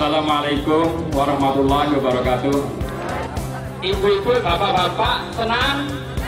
Assalamualaikum warahmatullahi wabarakatuh. Ibu-ibu, bapak-bapak, senang?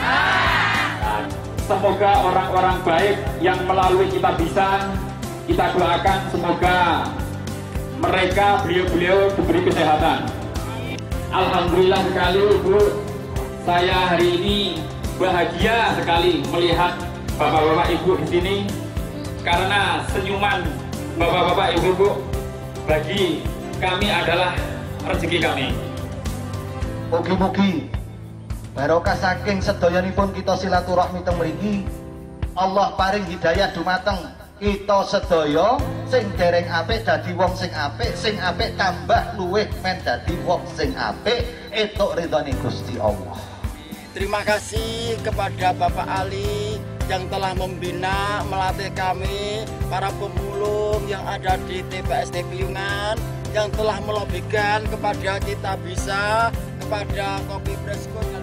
Semoga orang-orang baik yang melalui kita bisa, kita doakan semoga mereka, beliau-beliau diberi kesehatan. Alhamdulillah sekali Ibu, saya hari ini bahagia sekali melihat bapak-bapak Ibu di sini karena senyuman bapak-bapak Ibu bagi kami adalah rezeki kami. Mugi-mugi barokah saking sedayanipun kita silaturahmi teng mriki, Allah paring hidayah dumateng kita sedaya sing dereng apik dadi wong sing apik tambah luwih men dadi wong sing apik entuk ridhone Gusti Allah. Terima kasih kepada Bapak Ali yang telah membina, melatih kami, para pemulung yang ada di TPSD Piyungan, yang telah melobikan kepada kita bisa, kepada Kopi Presko